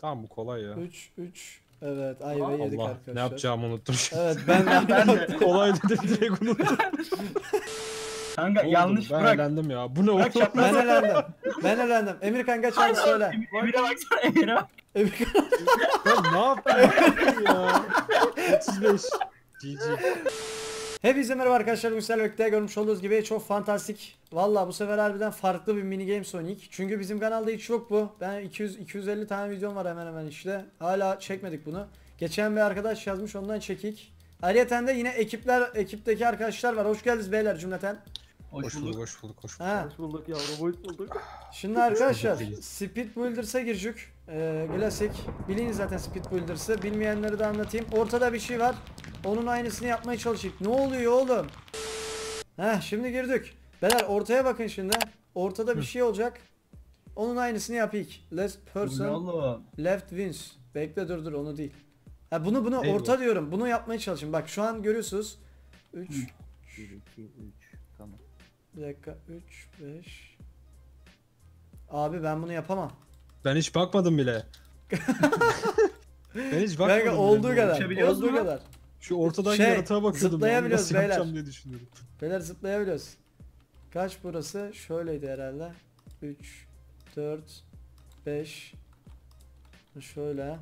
Tamam bu kolay ya. 3. Evet ayva yedik Allah arkadaşlar. ne yapacağımı unuttum şimdi. Evet ben de. Kolay dedim direkt unuttum. Kanka Ne oldu? yanlış Ben bırak. eğlendim ya. Bu ne Bırak oğlum? çapraz. Ben elendim. Emirkan geç hadi söyle. Emir'e baksana Emir'e bak. Emirkan. Ben ne yaptım ya? 35. GG. Hepinize merhaba arkadaşlar. Bugün sizlerle birlikte görmüş olduğunuz gibi çok fantastik. Valla bu sefer harbiden farklı bir mini game Sonic. Çünkü bizim kanalda hiç yok bu. Ben 200-250 tane videom var hemen hemen işte. Hala çekmedik bunu. Geçen bir arkadaş yazmış ondan çekik. Ayrıca de yine ekipteki arkadaşlar var. Hoş geldiniz beyler cümleten. Hoş bulduk, hoş bulduk, hoş bulduk. Ha. Hoş bulduk yavrum, hoş bulduk. Şimdi arkadaşlar bulduk. Speed Builders'a girecek. Klasik. Bilin zaten Speed Builders'ı. Bilmeyenleri de anlatayım. Ortada bir şey var. Onun aynısını yapmaya çalıştık. Ne oluyor oğlum? Heh şimdi girdik. Beyler ortaya bakın şimdi. Ortada bir şey olacak. Onun aynısını yapayım. Last Bu ne person oğlum? left wins. Bekle dur onu değil. Ha bunu Değil orta bu. diyorum. Bunu yapmaya çalışın. Bak şu an görüyorsunuz. 3 1, 2, 3, tamam. bir dakika 3 5. Abi ben bunu yapamam. Ben hiç bakmadım bile. Ben hiç bakmadım Kanka bile. olduğu kadar. Uçabiliyoruz Olduğu mu? kadar. Şu ortadan Şey, yaratığa bakıyordum. zıplayabiliyoruz Nasıl beyler. yapacağım diye düşünüyorum. Beyler zıplayabiliyoruz. Kaç burası? Şöyleydi herhalde. 3 4 5. Şöyle.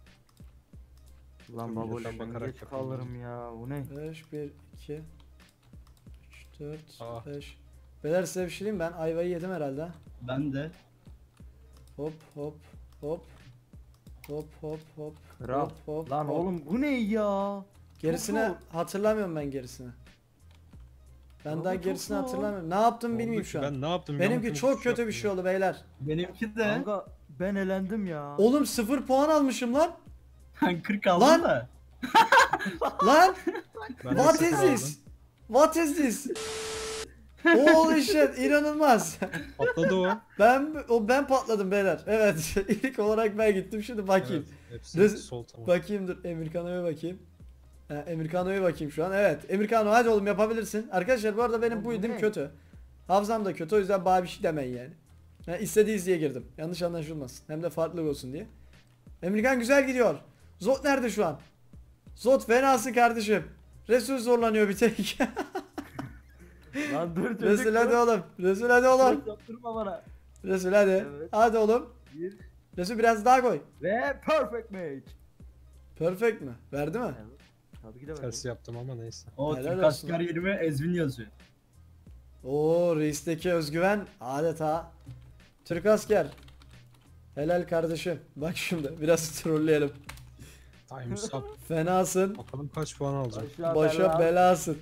Lan Milletten babuş ben bakarak geç yapalım. kalırım ya, bu ne? 5 1 2 3 4 Aa. 5. Beyler size bir şey diyeyim ben ayvayı yedim herhalde. Ben de. Hop hop hop. Hop hop hop. Kral. Hop hop. Lan hop. oğlum bu ne ya? Gerisine Çok hatırlamıyorum ben gerisini. Ben Ama daha çok gerisini zor. hatırlamıyorum. Ne yaptım Ne oldu bilmiyorum ki? şu an. Ben ne yaptım? Benimki Yaptım, çok hiç kötü bir şey yapmadım. oldu beyler. Benimki de. Kanka ben elendim ya. Oğlum 0 puan almışım lan. Ben 40 aldım Lan! da. Lan Ben de what sıfır is aldım. this? What is this? Holy shit inanılmaz. Patladı o. Ben patladım beyler. Evet ilk olarak ben gittim şimdi bakayım. Evet, hepsi Rez- sol tamam. Bakayım dur Emirkano'ya bakayım. Emirkano'ya bakayım şu an. Evet Emirkano hadi oğlum yapabilirsin. Arkadaşlar bu arada benim Oğlum, bu bu idim ne? kötü. Hafızam da kötü o yüzden bana bir şey demeyin yani. İstediğiniz diye girdim. Yanlış anlaşılmasın. Hem de farklılık olsun diye. Emirkan güzel gidiyor. Zot nerede şu an? Zot fenasın kardeşim. Resul zorlanıyor bir tek. Lan dur çocuk. Resul hadi oğlum. Resul hadi oğlum. Yaptırma bana. Resul hadi. Evet. Hadi oğlum. Bir. Resul biraz daha koy. Ve perfect match. Perfect mi? Verdi mi? Evet. Tabii ki de böyle. Tersi yaptım ama neyse. O Helal Türk olsun. asker yerime Ezvin yazıyor. Oo reisteki özgüven adeta. Türk asker. Helal kardeşim. Bak şimdi biraz trolleyelim. Time's up. Fenasın. Bakalım kaç puan alacağım. Başa belasın.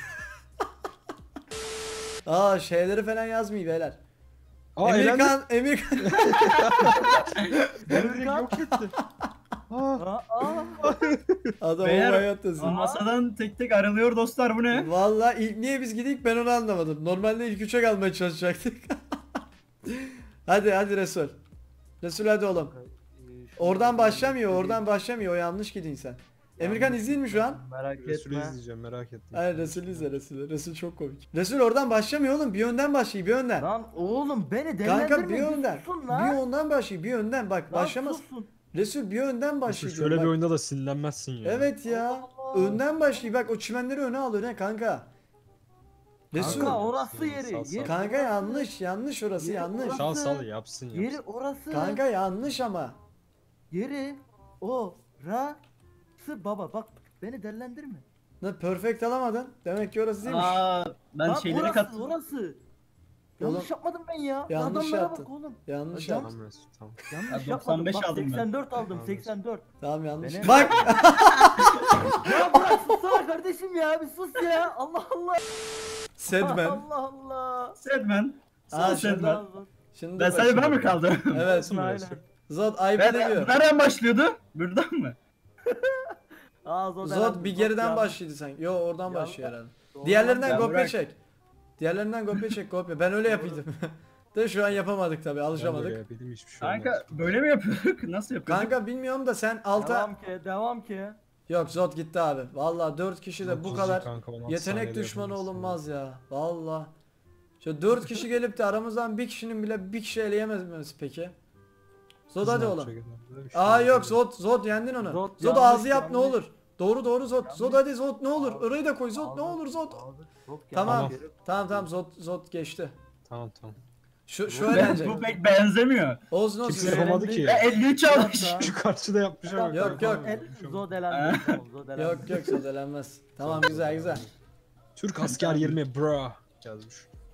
Aa şeyleri falan yazmayın beyler. Aa eğlendim. Emirkan. Beni direkt yok etti. Aa. Adam Beyler, hayatta Masadan tek tek ayrılıyor dostlar, bu ne? Valla ilk niye biz gidik ben onu anlamadım. Normalde ilk 3'e kalmaya çalışacaktık. hadi Resul. Resul hadi oğlum. Oradan başlamıyor, oradan başlamıyor. O yanlış gidin sen. Emirkan izleyin mi şu an? Merak Resulü etme. izleyeceğim merak ettim. Hayır Resul izle Resul. Resul çok komik. Resul oradan başlamıyor oğlum. Bir önden başlıyor, bir önden. Lan oğlum beni Kanka değerlendirme. bir önden. Susun Bir lan. önden başlıyor, bir önden. Bak Lan başlamaz. susun. Resul bir önden Mesela başlıyor. şöyle bak. bir oyunda da sinirlenmezsin ya. Evet ya. Allah Allah. Önden başlıyor. Bak o çimenleri öne al öne kanka. Resul. Kanka orası yeri. Sal, sal. Yeri Kanka orası. yanlış orası Yeri yanlış. orası. Sal sal yapsın yapsın. Yeri orası. Kanka yanlış ama. Yeri orası baba, bak beni dellendirme. Ne perfect alamadın? Demek ki orası değilmiş. Aa, ben Lan şeyleri orası, kattım. orası. Yanlış yapmadım ben ya. yanlış Adamlara yaptın. bak oğlum. Yanlış Hocam. yaptın. Tamam Resul tamam. Yanlış Ya, yapmadım. 95 Bak aldım ben. 84 aldım, Tamam. 84. Tamam yanlış. Beni- Bak. Ya bırak sussana kardeşim ya, bir sus ya. Allah Allah. Sedmen. Allah Allah. Sedmen. Aa, Sağ şurada. Sedmen. Şimdi Ben bak sadece ben şimdi. mi kaldım? Evet. Olsun mu Resul? Zod ayıp ediyor. Nereden başlıyordu? Buradan mı? Zod bir geriden başlıyordu sanki. Yo oradan Ya- başlıyor herhalde. Doğru Diğerlerinden Ya kopya bırak. çek. Diğerlerinden kopya çek kopya. Ben öyle yapıyordum. De şu an yapamadık tabi Ben böyle alışamadık. yapayım hiçbir şey Kanka olmaz. böyle mi yapıyorduk? Nasıl yapıyorduk? Kanka bilmiyorum da sen alta... Devam ki. Yok Zod gitti abi. Valla 4 kişi de bu 30 kadar kanka, 16 yetenek saniyede düşmanı yapabilirsin olunmaz ya. Valla. Şu 4 kişi gelip de aramızdan bir kişinin bile bir kişi eleyemez peki? Zod hadi Ne oğlum. yapacak? Bir şey Aa yok. yok Zod yendin onu. Zod Zod yanlış, ağzı yap ne yanlış. olur. Doğru Zod. Zod Yanlış. hadi Zod ne olur. Orayı da koy Zod ne olur Zod. Tamam. Tamam Zod geçti. Tamam. Şu Ben, eğlence. bu pek benzemiyor. Olsun Kimse olsun. yapamadı ki. Ya 53 almış. Şu karşıda yapmış ama. Yok, yok. Zod elendi. Tamam, Zod elendi. Yok Zod elenmez. Tamam güzel. Türk asker 20 bra. Yazmış.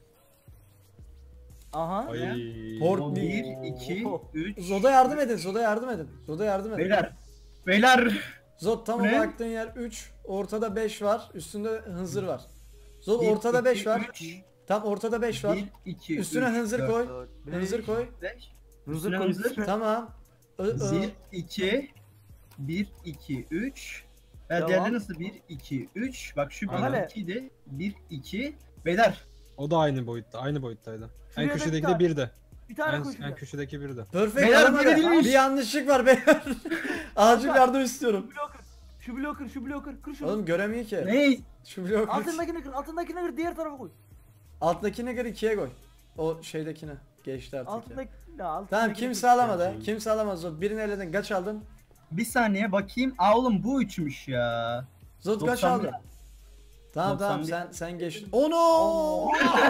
Aha. Ay. Port 1, 2, 3. Zod'a yardım edin. Zod'a yardım edin. Beyler. Zod tam o Ne? baktığın yer 3. Ortada 5 var. Üstünde hınzır var. Zod Bir, ortada 5 iki, var. üç. Tam ortada 5 var. 1, 2, Üstüne hınzır koy. Hınzır koy. Hızır Üstüne koy. hınzır. Tamam. 1, 2, 1, 2, 3. Ya Devam. diğerleri nasıl? 1, 2, 3. Bak şu Aynen. 1, 2 idi. 1, 2. Beyler. O da aynı boyutta. Aynı boyuttaydı. En Şuraya köşedeki bekle. de bir de. Bir tane koy En şuraya. köşedeki bir de. Perfect Beyler, alamadı. böyle değilmiş. Bir yanlışlık var beyler. Acil yardım istiyorum. Şu bloker kır şunu. Oğlum göremiyor ki. Ne? Şu blok. Altındakini kır diğer tarafa koy. Alttakine göre 2'ye koy. O şeydekine. Geçti artık ya. Altındaki altındaki. Tamam kimse alamadı. Kimse alamaz Zod. Birini eledin. Kaç aldın? Bir saniye bakayım. Aa oğlum bu 3'müş ya. Zod kaç 91. aldın? Tamam 91. sen geçtin. Ono!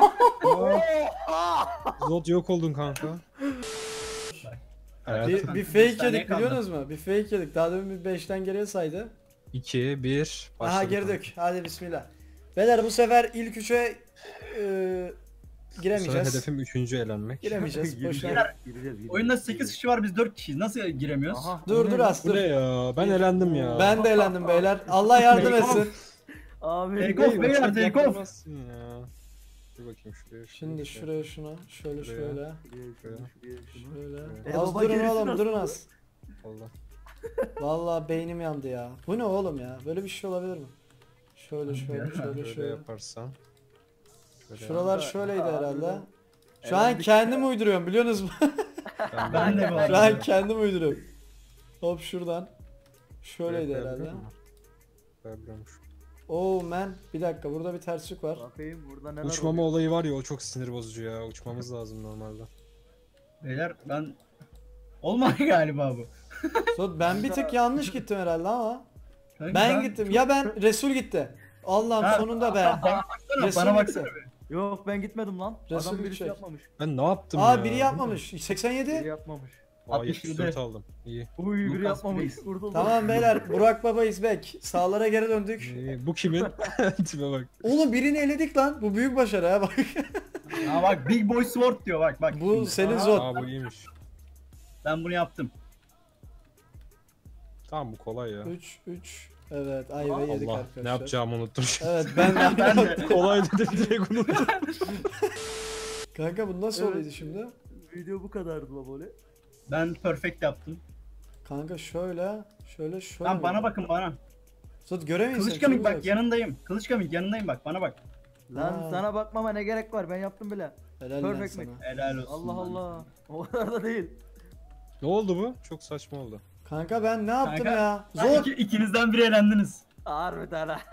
Zod yok oldun kanka. Evet. Bir fake saniye yedik kaldı. biliyorsunuz mu? Bir fake yedik. Daha demin bir 5'ten geriye saydı. 2, 1. Aha girdik. Hadi bismillah. Beyler bu sefer ilk 3'e giremeyeceğiz. Hedefim 3. elenmek. Giremeyeceğiz. Boşuna. Gireceğiz. Oyunda 8 kişi var biz 4 kişiyiz. Nasıl giremiyoruz? Aha. Dur az Bu dur. ne ya? Ben elendim ya. Ben de eğlendim beyler. Allah yardım Take off. etsin. Abi. Take Bey, off beyler uçak take off. yapamazsın ya. Dur bakayım şuraya. Şimdi şuraya şuna. Şöyle Şuraya. şöyle. Şunu. Şöyle. E Az baba, durun gerisini oğlum nasıl durun bu? az. Allah. Vallahi beynim yandı ya. Bu ne oğlum ya? Böyle bir şey olabilir mi? Şöyle Şöyle şöyle. yaparsan. Şöyle Şuralar yap. şöyleydi Abi, herhalde. Şu an elendik kendim uyduruyorum biliyorsunuz mu? Ben de bu Şu arada. an kendim uyduruyorum. Hop şuradan. Şöyleydi Böyle herhalde. koyabiliyor musun? Koyabiliyormuş. Oh man. Bir dakika burada bir terslik var. Bakayım burada neler Uçmama oluyor. olayı var ya, o çok sinir bozucu ya. Uçmamız lazım normalde. Beyler ben... Olmadı galiba bu. So, ben bir tık yanlış gittim herhalde ama. Kanka Ben gittim. Ya ben Resul gitti. Allah'ım Ha, sonunda be. Bana baksana, Resul bana gitti. baksana be. Yok ben gitmedim lan. Resul Adam birisi gidecek. yapmamış. Ben ne yaptım ya? Aa biri yapmamış. 87. Biri yapmamış. Aa, 67. 74 aldım. İyi. Uy biri Lucas yapmamış. Blaze. Kurtuldum. Tamam beyler Burak Baba is back. Sağlara geri döndük. İyi. Bu kimin? Tipe bak. Oğlum birini eledik lan. Bu büyük başarı ha bak. Ha bak Big Boy Sword diyor bak. Bu şimdi. senin Aha, zor. Aa, bu iyiymiş. Ben bunu yaptım. Tamam, bu kolay ya. 3. Evet ayva yedik Allah, arkadaşlar. ne yapacağımı unuttum. Evet ben Ben de. Kolay dedim, direkt unuttum. Kanka bu nasıl Evet. oluyordu şimdi? Video bu kadardı la böyle. Ben perfect yaptım. Kanka şöyle. Lan bana bakın bana. Zot göremiyorsun. Kılıç Kamik bak yanındayım. Kılıç Kamik yanındayım bak bana bak. Lan Ha. sana bakmama ne gerek var ben yaptım bile. Helal lan Perfect sana. mi? Helal olsun. Allah lan. Allah. O kadar da değil. Ne oldu bu? Çok saçma oldu. Kanka ben ne yaptım Kanka, ya? Lan Zot. ikinizden biri elendiniz. Harbiden ha.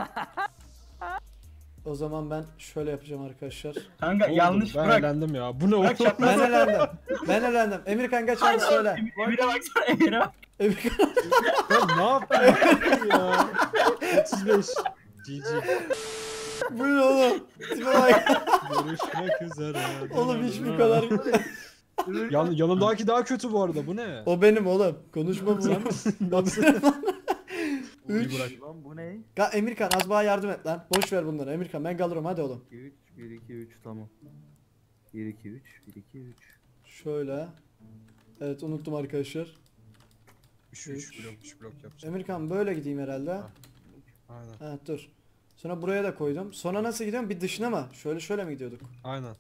O zaman ben şöyle yapacağım arkadaşlar. Kanka Ne oldu? yanlış Ben bırak. elendim ya. Bu ne Bırak oldu? çapraz. Ben elendim. Ben elendim. Emirkan kaç abi söyle. Emir'e baksana Emir'e bak. Emirkan. Ben ne yaptım ya? 35. GG. Bu ne oğlum? Tipe bak. Görüşmek üzere. Oğlum hiç bu kadar. Yanımdaki daha kötü bu arada. Bu ne? O benim oğlum. Konuşma bu. Sen misin? O benim. İyi Üç. bırak. Lan bu ne? Emirkan az bana yardım et lan. Boş ver bunları. Emirkan ben kalırım hadi oğlum. 3 1 2 3 tamam. 1 2 3 1 2 3. Şöyle. Evet unuttum arkadaşlar. 3 Üç. blok 3 blok yapacağım. Emirkan böyle gideyim herhalde. Aynen. Ha dur. Sonra buraya da koydum. Sonra nasıl gidiyorum? Bir dışına mı? Şöyle mi gidiyorduk? Aynen.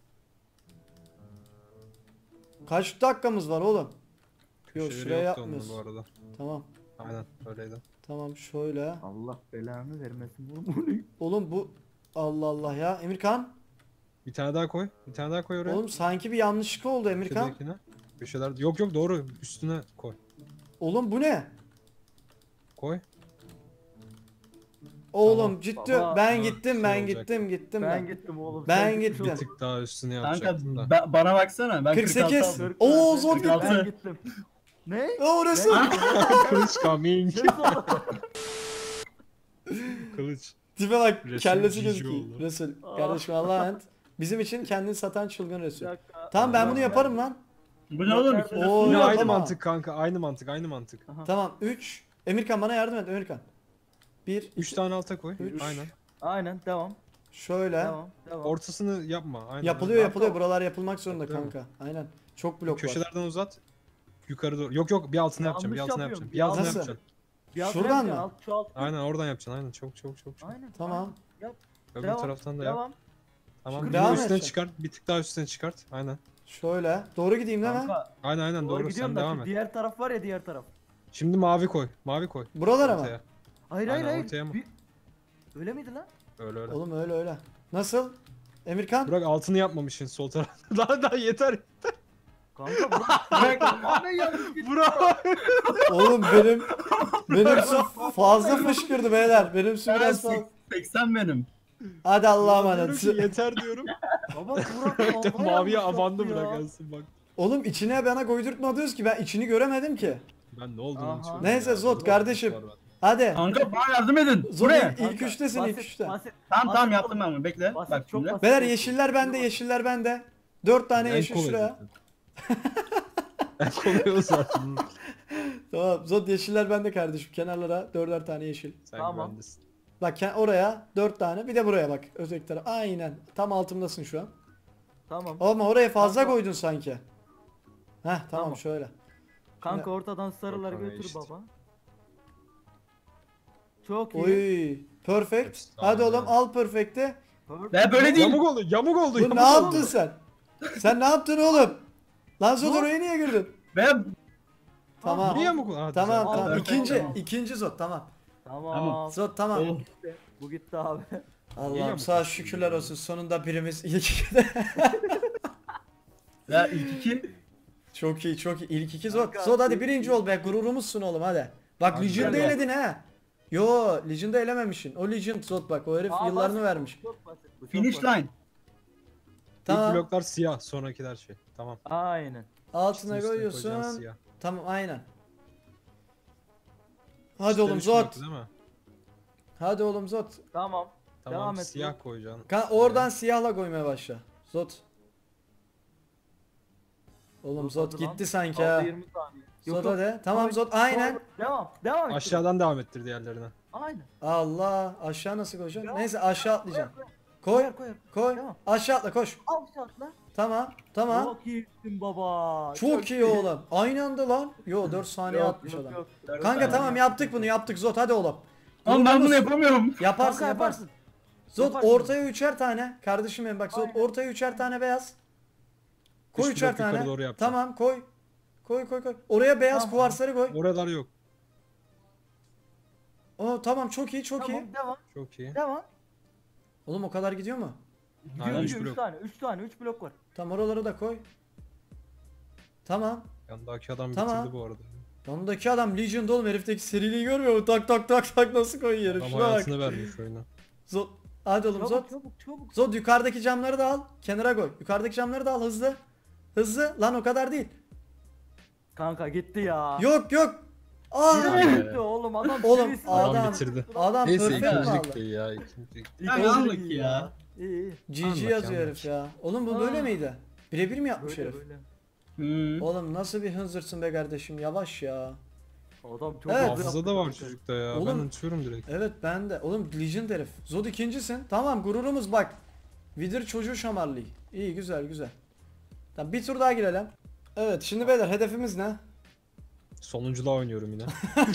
Kaç dakikamız var oğlum? Yok Köşeleri şuraya yoktu onun yapmıyoruz. bu arada. Tamam. Aynen öyleydi. Tamam şöyle. Allah belanı vermesin bunu bu ne? Oğlum bu Allah Allah ya. Emirkan. Bir tane daha koy. Bir tane daha koy oraya. Oğlum sanki bir yanlışlık oldu Emirkan. Köşedekine. Köşeler. Yok doğru. Üstüne koy. Oğlum bu ne? Koy. Oğlum Tamam. ciddi Baba, ben ha, gittim şey ben olacak. gittim gittim Ben ben. gittim oğlum. Ben sen gitmiş gittim. Bir oldun. tık daha üstüne Kanka yapacaktım da. bana baksana ben 48. 46 aldım. Oo zor gitti. Kaldı. Ben gittim. Ne? O Resul. Kılıç coming. Ne oldu? Kılıç. Tipe bak Resul kellesi cici gözüküyor. oldu. Resul. Kardeşim Allah'a emanet. Bizim için kendini satan çılgın Bir Resul. dakika. Tamam ben bunu yaparım lan. Bu ne oğlum? Oo, Yine yok aynı ama. mantık kanka. Aynı mantık. Aynı mantık. Tamam 3. Emirkan bana yardım et Emirkan. 1 3 tane alta koy. Üç. Aynen. Aynen devam. şöyle. Devam. Devam. Ortasını yapma. Aynen. Yapılıyor yapılıyor. Buralar yapılmak zorunda Yapılıyor mu? kanka. Aynen. Çok blok var. Köşelerden uzat. Yukarı doğru. Yok bir altına Yanlış yapacağım. Bir altına yapıyorum. yapacağım. Bir altına Nasıl? yapacaksın. Bir alt Şuradan yapacaksın, mı? alt, şu alt. Aynen oradan yapacaksın. Aynen çok. Aynen. Tamam. Yap. Öbür Devam. taraftan da yap. Devam. Tamam. Bir Devam de üstüne edeceğim. çıkart. Bir tık daha üstüne çıkart. Aynen. Şöyle. Doğru gideyim değil mi? Kanka. Aynen Doğru doğru. gidiyorum Sen da devam şu et. diğer taraf var ya diğer taraf. Şimdi mavi koy. Mavi koy. Buralara mı? Ortaya. Hayır Aynen, hayır ortaya mı? hayır. Öyle miydi lan? Öyle. Oğlum öyle öyle. Nasıl? Emirkan? Burak altını yapmamışsın sol tarafta. daha yeter. Kanka bu tamamen yanlış gitti. Burak. Oğlum benim su fazla fışkırdı beyler. Benim su biraz fazla. 80 benim. Hadi Allah'a Diyorum emanet. ki yeter diyorum. Baba Burak fazla Maviye yanlış abandı yaptı Burak ya. gelsin bak. Oğlum içine bana koydurtma diyoruz ki ben içini göremedim ki. Ben ne olduğunu Aha. unutuyorum. Neyse, ya. Zot kardeşim. Hadi. Kanka bana yardım edin. Zor Bu ne? ilk üçtesin ilk üçte. Tamam tamam yaptım ben bunu. Bekle. Basit, Bak çok şimdi. basit. Beyler yeşiller bende, yeşiller bende. 4 tane En yeşil kolay şuraya. zaten. En kolay o zaten. Tamam Zot yeşiller bende kardeşim. Kenarlara 4'er tane yeşil. Sen Tamam. güvendesin. Bak oraya 4 tane bir de buraya bak. Öteki taraf. Aynen. Tam altımdasın şu an. Tamam. Ama oraya fazla Kanka. koydun sanki. Heh tamam, Tamam. şöyle. Kanka ortadan sarıları Ortaya götür işte. baba. Çok iyi. Oy. Perfect. Hepsi Hadi tamam, oğlum evet. al perfect'i. Ben böyle değil. Yamuk oldu. Yamuk oldu. Bu Yamuk ne oldu. yaptın sen? Sen ne yaptın oğlum? Lan Zot Bu- oraya niye girdin? Ben Tamam. Niye yamuk oldu? Ha, Tamam güzel. tamam. perfect, İkinci. tamam. İkinci Zot tamam. Tamam. Zot tamam. Oh. Bu gitti abi. Allah'ım yamuk sağ oldu? şükürler olsun. Sonunda birimiz ilk ikide. Ya ilk iki. Çok iyi çok iyi. İlk iki Zot. Kanka, Zot hadi ilk birinci iki. ol be. Gururumuzsun oğlum hadi. Bak Hadi Legion'da gel. eledin ha. Yo Legion'da elememişsin. O Legion Zot bak o herif Aa, yıllarını basit, vermiş. çok basit, bu çok Finish basit. line. Tamam. İlk bloklar siyah. Sonrakiler şey. Tamam. Aynen. Altına Üstüne koyacaksın koyuyorsun. siyah. Tamam aynen. Hadi İşte oğlum üç Zot. bloktu değil mi? Hadi oğlum Zot. Tamam. Tamam Devam et. siyah koyacaksın. Oradan siyahla koymaya başla. Zot. Oğlum Zot Hadi lan. gitti sanki Kaldı ha. 20 saniye. Zot hadi. Tamam Zot aynen. Devam. Devam et. Aşağıdan devam ettir diğerlerine. Aynen. Allah aşağı nasıl koyacaksın? Devam. Neyse aşağı atlayacaksın. Koy. Koyar koyar. Koy. Devam. Aşağı atla koş. Al şatla. Tamam. Tamam. Çok iyisin baba. Çok iyi oğlum. Aynı anda lan. Yo 4 saniye Yok, atmış yok, adam. yok. Kanka tamam yaptık bunu yaptık Zot hadi oğlum. Oğlum ben bunu Gururumuz- yapamıyorum. Yaparsın Kanka yaparsın. Zot Yaparsın. ortaya üçer tane. Kardeşim benim bak Zot Aynen. ortaya üçer tane beyaz. Koy Üç üçer blok yukarı tane. doğru yapacağım. Tamam koy. Koy koy koy. Oraya beyaz Tamam. kuvarsları koy. Oralar yok. Oo tamam çok iyi çok iyi. Tamam devam. Çok iyi. Devam. Oğlum o kadar gidiyor mu? Aynen, üç Gidiyor 3 blok. tane. 3 tane. 3 blok var. Tam oraları da koy. Tamam. Yandaki adam Tamam. bitirdi bu arada. Yanındaki adam Legion'da oğlum herifteki seriliği görmüyor mu? Tak tak tak tak nasıl koyuyor herif? Adam Şuna bak. hayatını vermiş oyuna. Zod. Hadi oğlum Zod. Çabuk çabuk çabuk. Zod yukarıdaki camları da al. Kenara koy. Yukarıdaki camları da al hızlı. Hızlı. Lan o kadar değil. Kanka gitti ya. Yok yok. Aa. Gitti oğlum adam. Oğlum, serisi adam- Adam var. bitirdi. Adam Neyse perfect mi ikincilik aldı? değil ya. İkincilik. Ya İlk yandık iyi ya. İyi iyi. GG Anlaş, yazıyor anlaş. herif ya. Oğlum bu böyle Aa. miydi? Birebir mi yapmış Böyle herif? böyle. Oğlum nasıl bir hınzırsın be kardeşim yavaş ya. Adam çok Evet. hızlı Hafıza da yaptı var kanka. çocukta ya. Oğlum- Ben unutuyorum direkt. Evet ben de. Oğlum Legend herif. Zod ikincisin. Tamam gururumuz bak. Vidir çocuğu şamarlı. İyi güzel güzel. Tamam bir tur daha girelim. Evet şimdi beyler hedefimiz ne? Sonunculuğa oynuyorum yine.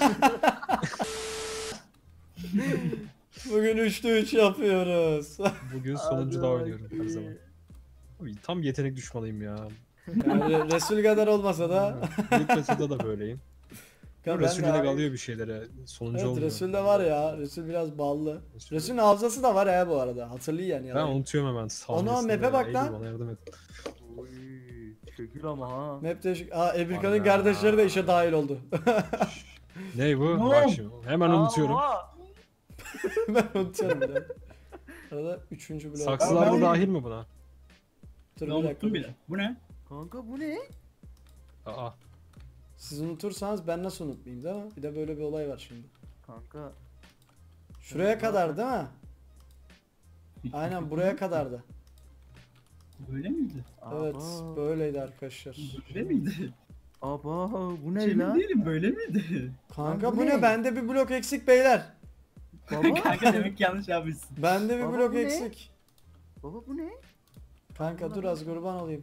Bugün 3'te 3 yapıyoruz. Bugün Hadi sonunculuğa oynuyorum her bakayım. zaman. Abi, tam yetenek düşmanıyım ya. Yani Resul kadar olmasa da. İlk metada da böyleyim. Ben Resul de yine abi- kalıyor bir şeylere. Sonuncu Evet olmuyor. Resul de var ya. Resul biraz ballı. Resul'ün hafızası da var ha bu arada. Hatırlıyor yani. Ben yani. unutuyorum hemen. sahnesini map'e ya. bak Eylül lan. Bana yardım et. Oy, şekil ama ha. Map değişik. Aa Ebrika'nın Ana. kardeşleri de işe dahil oldu. Ne bu? Ne Bak oldu? şimdi. Hemen unutuyorum. Aa, Ben unutuyorum bir de. Arada 3. blok. Saksılar da Ben- dahil mi buna? Dur Ben bir dakika. unuttum bile. Bu ne? Kanka bu ne? Aa. Siz unutursanız ben nasıl unutmayayım değil mi? Bir de böyle bir olay var şimdi. Kanka. Şuraya kadar değil mi? Aynen buraya kadardı. Böyle miydi? Evet Aba. böyleydi arkadaşlar. Böyle miydi? Aba bu ne Emin lan? değilim, böyle miydi? Kanka Lan bu bu ne? ne? Bende bir blok eksik beyler. Baba. Kanka demek ki yanlış yapmışsın. Bende bir Baba, blok bu ne? eksik. Baba bu ne? Kanka dur az kurban olayım.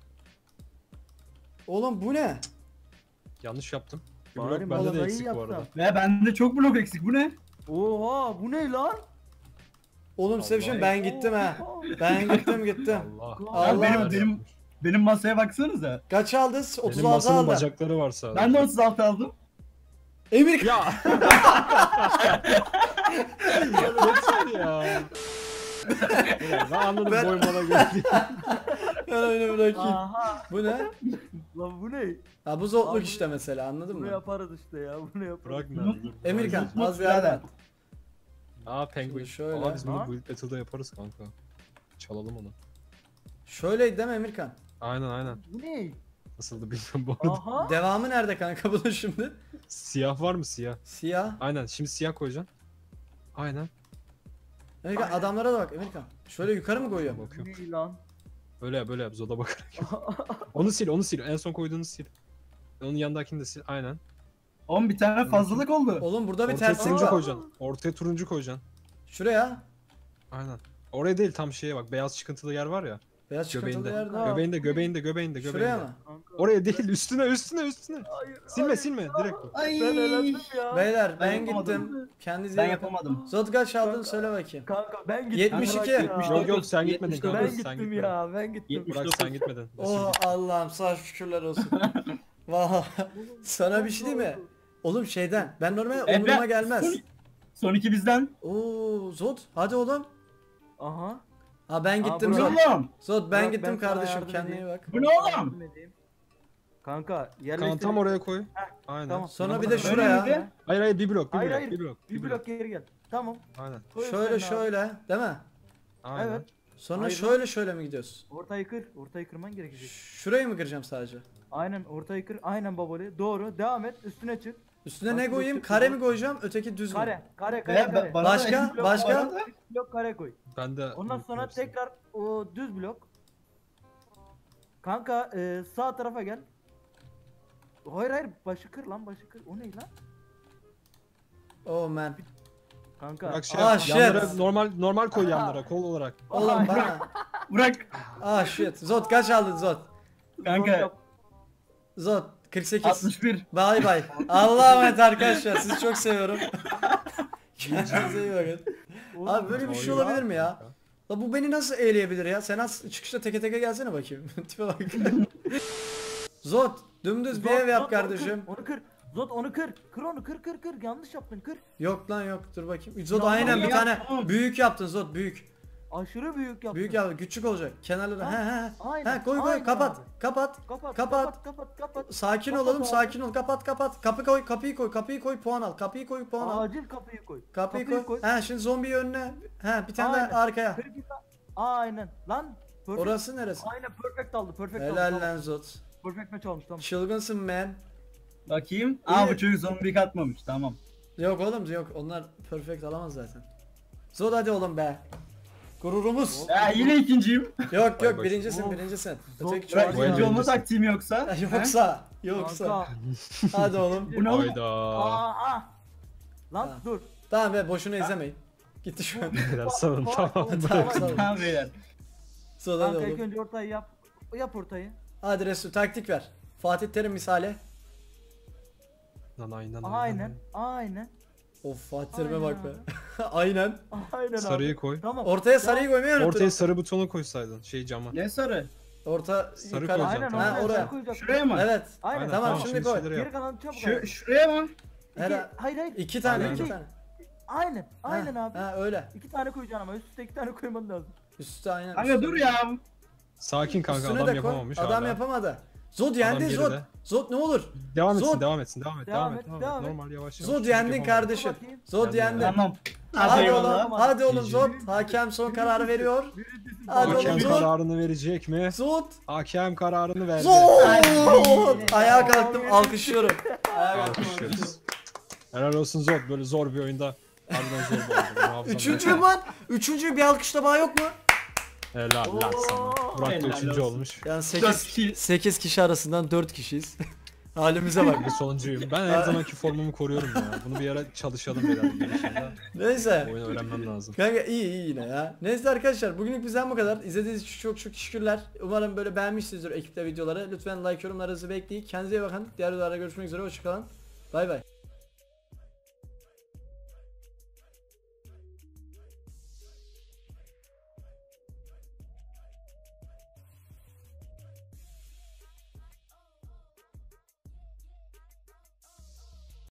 Oğlum bu ne? Yanlış yaptım. Bir Bari blok bende malayı de eksik bu yapsam. arada. Ve bende çok blok eksik, bu ne? Oha bu ne lan? Oğlum size bir şey Allah. ben gittim ha. Oha. Ben gittim. Allah. Allah. Ya benim, Allah. benim masaya baksanıza. Kaç aldın? Benim 36 masanın aldı. bacakları var sadece. Ben de 36 aldım. Emir Ya. Yeter ya. Ulan ben anladım Ben- boymana geldi. ben öyle bırakayım. Aha. Bu ne? Lan bu ne? Ha bu zotluk Abi, işte mesela anladın Bunu mı? yaparız işte ya. Bunu yaparız. Bırak Bunu- lan. dur. Emirkan Zıplık az yardım birader. et. Aa penguin. Şimdi şöyle. Aa biz bunu Ha? Build Battle'da yaparız kanka. Çalalım onu. Şöyleydi değil mi Emirkan? Aynen. Bu ne? Nasıldı bilmiyorum bu arada. Aha. Devamı nerede kanka bunun şimdi? Siyah var mı siyah? Siyah. Aynen şimdi siyah koyacaksın. Aynen. Emirkan adamlara da bak Emirkan. Şöyle yukarı mı koyuyorum? Bu Bakıyorum. ne lan? Böyle yap zoda bakarak. Onu sil. En son koyduğunu sil. Onun yanındakini de sil. Aynen. Oğlum bir tane fazlalık oldu. Oğlum burada bir Ortaya terslik turuncu var. koyacaksın. Ortaya turuncu koyacaksın. Şuraya. Aynen. Oraya değil tam şeye bak. Beyaz çıkıntılı yer var ya. Beyaz çıkıntılı Göbeğinde. yerde. Göbeğinde. Şuraya mı? Kanka. Oraya değil üstüne. Hayır. Silme direkt. Ay. Ben elendim ya. Beyler ben yapamadım. gittim. Kendinize Ben iyi bakın. yapamadım. Zot kaç aldın Kanka. söyle bakayım. Kanka ben gittim. 72. Bırak ya. 79. Yok sen gitmedin 79. kanka. Ben sen gittim gitmedin. ya. Ben gittim. 79. Bırak sen gitmedin. Oh Allah'ım sağ şükürler olsun. Vallahi sana bir şey diyeyim mi? Oğlum şeyden ben normalde umuruma gelmez. Son iki bizden. Oo Zot hadi oğlum. Aha. Ha ben gittim Bu ne Zot. oğlum? Zot ben Bırak, gittim ben sana kardeşim yardım kendine iyi edeyim. bak. Bu ne Sana oğlum? yardım edeyim. Kanka yerleştir. Kanka tam oraya koy. Aynen. Tamam. Sonra bir de Böyle şuraya. miydi? Hayır bir blok. Hayır. Bir Bir blok geri gel. Tamam. Aynen. Koy Şöyle üstlerine abi. şöyle değil mi? Aynen. Evet. Sonra Hayır. şöyle mi gidiyoruz? Ortayı kır. Ortayı kırman gerekecek. Şurayı mı kıracağım sadece? Aynen ortayı kır. Aynen babali. Doğru. Devam et. Üstüne çık. Üstüne ne Bak, koyayım? bu- Kare mi koyacağım? Öteki düz mü? Kare. Kare. Ve Kare. bana Başka? da eşit blok Başka? bana da. Blok kare koy. Ben de Ondan sonra hepsini. tekrar o düz blok. Kanka sağ tarafa gel. Hayır başı kır lan başı kır. O ne lan? Oh man. Kanka. Bak şey Ah, yap, shit. yanlara normal koy yanlara kol olarak. Oğlum bana. Bırak. Ah shit. Zot kaç aldın Zot? Kanka Zot 48. 61. Bay bay. Allah'a emanet arkadaşlar. Sizi çok seviyorum. Kendinize iyi bakın. Abi böyle bir şey Oy. olabilir mi ya? La bu beni nasıl eğleyebilir ya? Sen az çıkışta teke teke gelsene bakayım. Tipe bak. Zot dümdüz bir ev yap kardeşim. Onu kır. Zot onu kır. Kır onu kır. Yanlış yaptın kır. Yok lan yok dur bakayım. Zot Ya, aynen bir ya, tane tamam. büyük yaptın Zot büyük. Aşırı büyük yaptın. Büyük yaptın küçük olacak. Kenarları he. Aynen, He koy aynen kapat. abi. Kapat. Kapat. Sakin Kapat olalım abi. sakin ol. Kapat. Kapıyı koy puan al. Kapıyı koy puan al. Acil kapıyı koy. Kapıyı koy. He şimdi zombiyi önüne. He bir tane Aynen. de arkaya. Kır bir tane. Aynen. Lan. Perfect. Orası neresi? Aynen perfect aldı. Perfect aldı. Helal Tamam. lan Zot. Perfect match almış tamam. Çılgınsın man. Bakayım. Aa bu çocuk zombi katmamış. Tamam. Yok oğlum yok onlar perfect alamaz zaten. Zod hadi oğlum be. Gururumuz. Ya yine ikinciyim. Yok Vay yok baş- birincisin Of. birincisin. Zod- Öteki Bırak çok Vay ikinci be. olma taktiğim yoksa. Yoksa. Kanka. Hadi oğlum. Bu ne oğlum? Hayda. Aa. Lan Ha. dur. Tamam be boşuna izlemeyin. Gitti şu an. Beyler salın tamam. Tamam, sağ ol. Tamam beyler. Zod hadi Kanka ilk oğlum. önce ortayı yap. Yap ortayı. Hadi Resul taktik ver. Fatih Terim misali. Aynen. Of Fatih Terim'e Aynen bak be. Aynen. Aynen Sarıyı abi. koy. Tamam. Ortaya sarıyı koymayı Ortaya unuttum. sarı butonu koysaydın şey cama. Ne sarı? Orta Sarı yukarı. koyacaksın, Aynen tamam. Ha oraya. oraya. Koyacaksın. Şuraya mı? Evet. Aynen. Tamam, şimdi koy. şeyleri Geri yap. kalan çabuk abi. Şuraya mı? Hayır. İki tane Aynen. iki tane. Aynen abi. Ha öyle. 2 tane koyacaksın ama üst üste 2 tane koyman lazım. Üstte aynen. Kanka üstte. dur ya. Sakin kanka Üstüne adam de koy. yapamamış Adam hala. yapamadı. Zod yendin geride. Zod. Zod ne olur. Devam etsin Zod. devam et. Devam et. Normal yavaş yavaş. Zod yendin Yapamadım. kardeşim. Bakayım. Zod Yendin. yendin. Tamam. Hadi eyvallah. oğlum. Hadi oğlum GG. Zod. Hakem son kararı veriyor. Birincisi Hadi Hakem oğlum Zod. kararını verecek mi? Zod. Hakem kararını verdi. Zod. Ayağa kalktım alkışlıyorum. Ayağa kalktım. Alkışlıyoruz. Helal olsun Zod, böyle zor bir oyunda. Harbiden zor bir oyunda. Muhafızam Üçüncü lan. Üçüncü bir alkış da bana yok mu? Helal lan sana. Burak da Helal üçüncü olsun. olmuş. Yani Dört kill. 8 kişi arasından 4 kişiyiz. Halimize bak. Ben sonuncuyum. Ben her zamanki formumu koruyorum ya. Bunu bir ara çalışalım beyler gelişimde. Neyse. Oyunu öğrenmem lazım. Kanka iyi yine ya. Neyse arkadaşlar bugünlük bizden bu kadar. İzlediğiniz için çok çok teşekkürler. Umarım böyle beğenmişsinizdir ekipte videoları. Lütfen like yorumlarınızı bekleyin. Kendinize iyi bakın. Diğer videolarda görüşmek üzere. Hoşçakalın. Bay bay.